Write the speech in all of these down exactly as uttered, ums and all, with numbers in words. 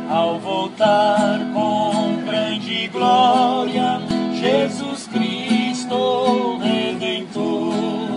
Ao voltar com grande glória, Jesus Cristo Redentor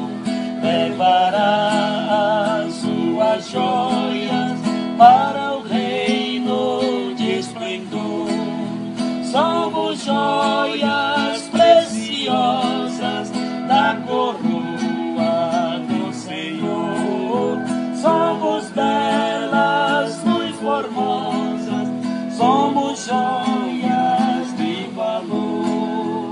levará as suas joias para o reino de esplendor. Somos joias preciosas da coroa do Senhor. Somos belas, muito formosas, somos joias de valor.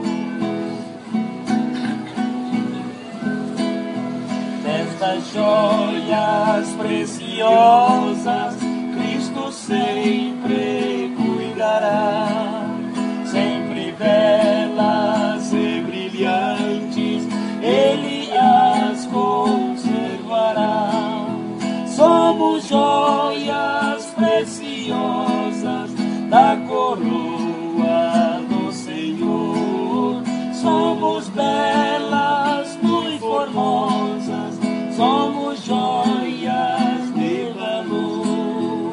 Destas joias preciosas, Cristo sempre cuidará. Sempre belas e brilhantes, Ele as conservará. Somos joias preciosas da coroa do Senhor. Somos belas, muito formosas, somos joias de valor.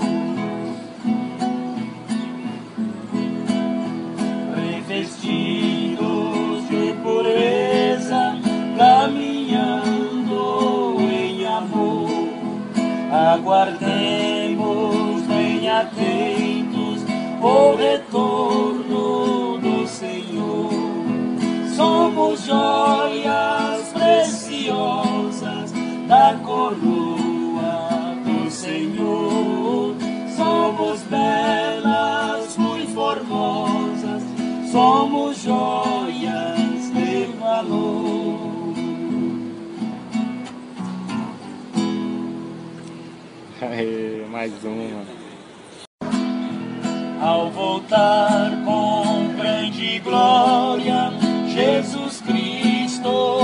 Revestidos de pureza, caminhando em amor, aguardemos bem atentos o retorno do Senhor. Somos joias preciosas da coroa do Senhor. Somos belas, muito formosas, somos joias de valor. Aê, mais uma. Ao voltar com grande glória, Jesus Cristo